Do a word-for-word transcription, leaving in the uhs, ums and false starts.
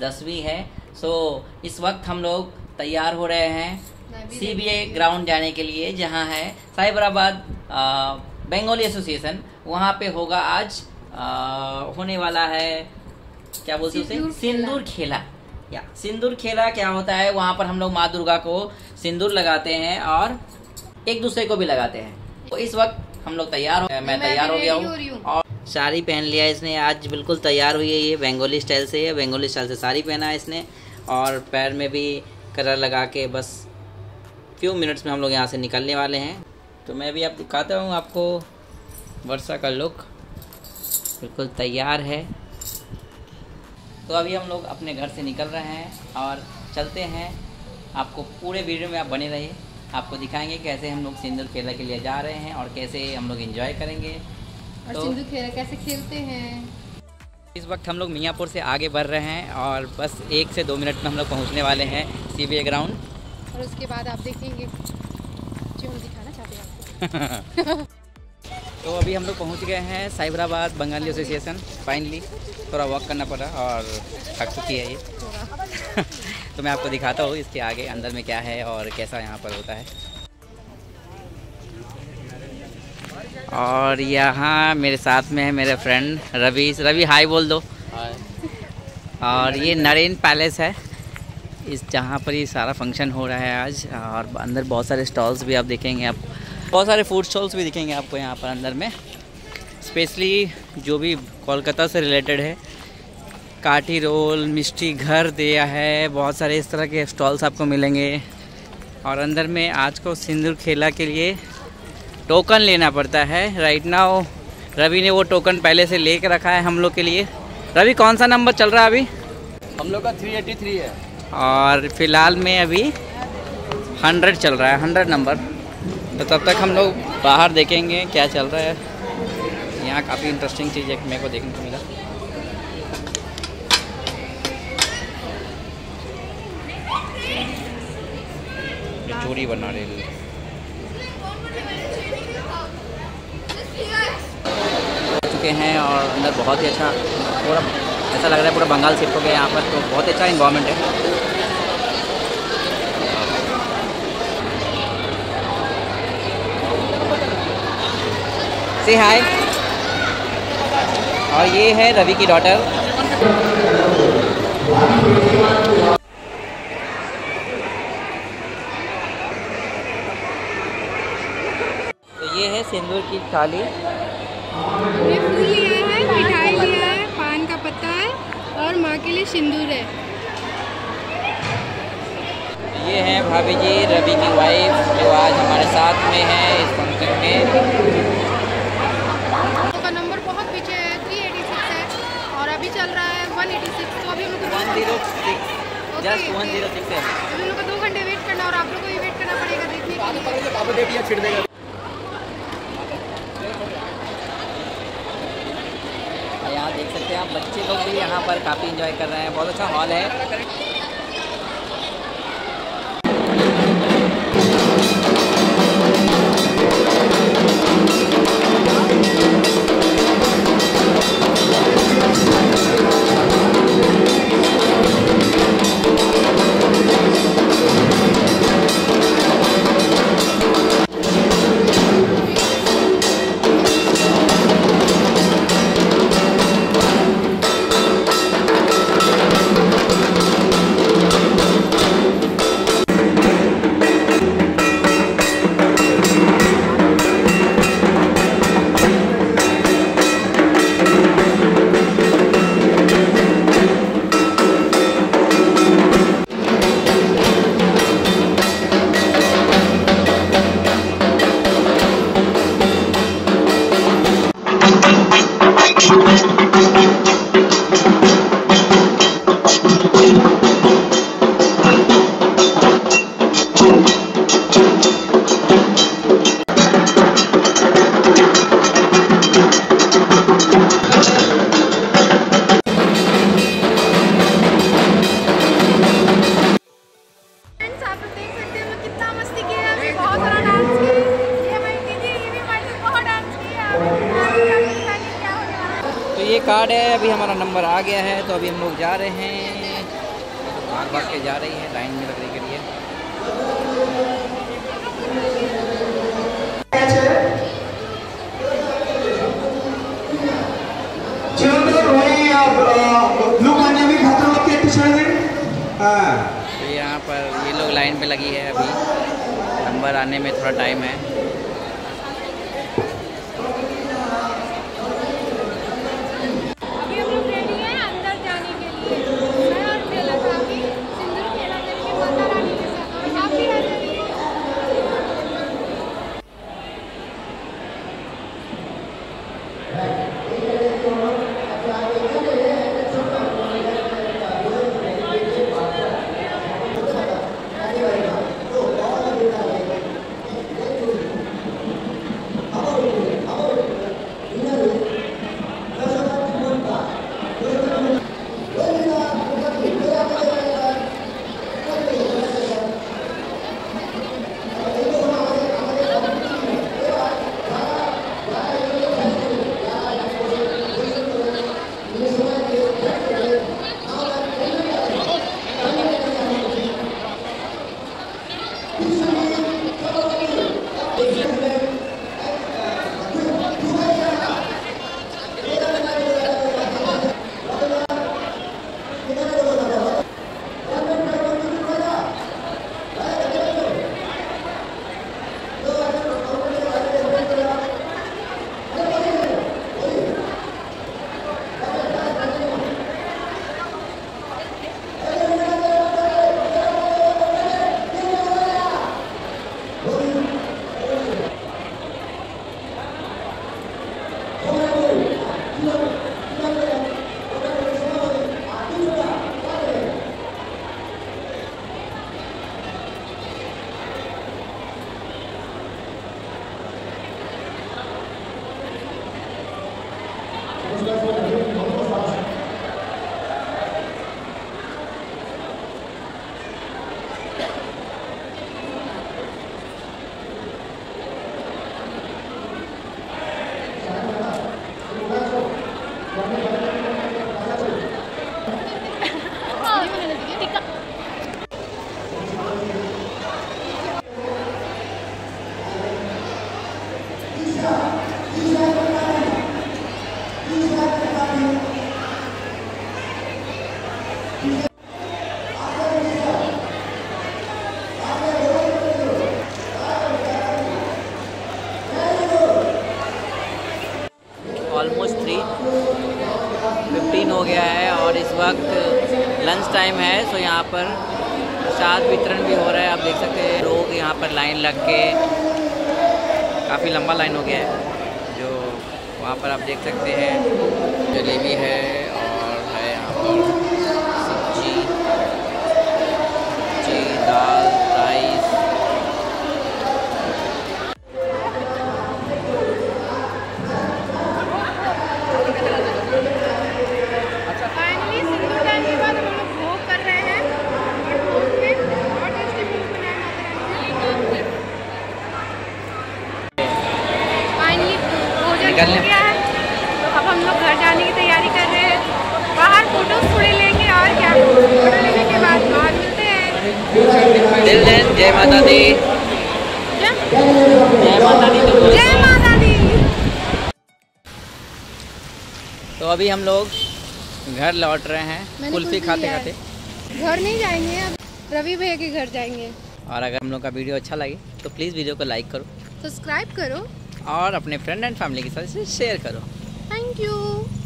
दसवीं है। सो इस वक्त हम लोग तैयार हो रहे हैं सी बी ए ग्राउंड जाने के लिए, जहां है साइबराबाद बंगाली एसोसिएशन। वहां पे होगा आज आ, होने वाला है, क्या बोलते हैं उसे, सिंदूर खेला। या सिंदूर खेला क्या होता है, वहां पर हम लोग माँ दुर्गा को सिंदूर लगाते हैं और एक दूसरे को भी लगाते हैं। तो इस वक्त हम लोग तैयार हो, मैं तैयार हो गया हूँ और साड़ी पहन लिया इसने। आज बिल्कुल तैयार हुई है, ये बंगाली स्टाइल से है, बंगाली स्टाइल से साड़ी पहना है इसने और पैर में भी कलर लगा के बस फ्यू मिनट्स में हम लोग यहाँ से निकलने वाले हैं। तो मैं भी आप दिखाता हूँ आपको वर्षा का लुक, बिल्कुल तैयार है। तो अभी हम लोग अपने घर से निकल रहे हैं और चलते हैं। आपको पूरे वीडियो में आप बने रहिए, आपको दिखाएंगे कैसे हम लोग सिंदूर खेला के लिए जा रहे हैं और कैसे हम लोग एंजॉय करेंगे और तो सिंदूर खेला कैसे खेलते हैं। इस वक्त हम लोग मियाँपुर से आगे बढ़ रहे हैं और बस एक से दो मिनट में हम लोग पहुँचने वाले हैं सी बी ए ग्राउंड। और उसके बाद आप देखेंगे जो हम दिखाना चाहते हैं। तो अभी हम लोग पहुँच गए हैं साइबराबाद बंगाली एसोसिएशन। फाइनली थोड़ा वॉक करना पड़ा और थक चुकी है ये। तो मैं आपको दिखाता हूँ इसके आगे अंदर में क्या है और कैसा यहाँ पर होता है। और यहाँ मेरे साथ में है मेरे फ्रेंड रवि। रवि हाय बोल दो। हाय। और ये नरेन पैलेस है, इस जहाँ पर ये सारा फंक्शन हो रहा है आज। और अंदर बहुत सारे स्टॉल्स भी आप देखेंगे, आप बहुत सारे फूड स्टॉल्स भी दिखेंगे आपको यहाँ पर अंदर में। स्पेशली जो भी कोलकाता से रिलेटेड है, काठी रोल, मिष्टी घर दिया है, बहुत सारे इस तरह के स्टॉल्स आपको मिलेंगे। और अंदर में आज को सिंदूर खेला के लिए टोकन लेना पड़ता है। राइट नाउ रवि ने वो टोकन पहले से ले कर रखा है हम लोग के लिए। रवि कौन सा नंबर चल रहा है अभी? हम लोग का थ्री एटी थ्री है और फिलहाल में अभी हंड्रेड चल रहा है, हंड्रेड नंबर। तो तब तक हम लोग बाहर देखेंगे क्या चल रहा है। यहाँ काफ़ी इंटरेस्टिंग चीज़ एक मेरे को देखने को मिला। चूड़ी बना रहे हैं चुके हैं और अंदर बहुत ही अच्छा, पूरा ऐसा लग रहा है पूरा बंगाल शिफ्ट हो गया यहाँ पर। तो बहुत अच्छा इन्वायरमेंट है। से हाय। और ये है रवि की डॉटर। तो ये है सिंदूर की थाली। हमने फूल लिया है, मिठाई लिया है, पान का पत्ता है और माँ के लिए सिंदूर है। ये है भाभी जी, रवि की वाइफ, जो आज हमारे साथ में है इस फंक्शन में। का नंबर बहुत पीछे है, थ्री एटी सिक्स है और अभी चल रहा है वन एटी सिक्स। तो अभी हम लोग को one zero six just one zero six है। हम लोग को दो घंटे वेट करना और आप लोग को भी वेट करना पड़ेगा देखने के लिए। यहाँ देख सकते हैं आप, बच्चे लोग भी यहाँ पर काफ़ी एंजॉय कर रहे हैं। बहुत अच्छा हॉल है। ये कार्ड है, अभी हमारा नंबर आ गया है तो अभी हम लोग जा रहे हैं भाग भाग के जा रही है लाइन में लगने के लिए। तो यहाँ पर ये लोग लाइन पे लगी है, अभी नंबर आने में थोड़ा टाइम है। अभी हम लोग रेडी हैं अंदर जाने के लिए। मैं और प्रेला का अभी सिंदूर खेला करके माता रानी के साथ, और आप भी आ जाइए। ऑलमोस्ट थ्री फिफ्टीन हो गया है और इस वक्त लंच टाइम है। सो यहाँ पर प्रसाद वितरण भी हो रहा है। आप देख सकते हैं लोग यहाँ पर लाइन लग के, काफ़ी लंबा लाइन हो गया है। जो वहाँ पर आप देख सकते हैं जलेबी है और है यहाँ पर सब्जी, सब्जी दाल राइस। फाइनली सिंदूर दान के बाद हम लोग भोग कर रहे हैं और भोग में और टेस्टी भोग बनाया माता रानी ने। फाइनली भोजन हो गया है, तो अब हम लोग घर जाने की तैयारी कर रहे हैं। बाहर फोटो थोड़े लेंगे और क्या, फोटो लेने के बाद बाहर मिलते हैं। दिल दिन जय माता दी, जय माता दी, जय माता दी। तो अभी हम लोग घर लौट रहे हैं कुल्फी खाते खाते। घर नहीं जाएंगे, अब रवि भैया के घर जाएंगे। और अगर हम लोग का वीडियो अच्छा लगे तो प्लीज़ वीडियो को लाइक करो, सब्सक्राइब करो और अपने फ्रेंड एंड फैमिली के साथ इसे शेयर करो। Thank you.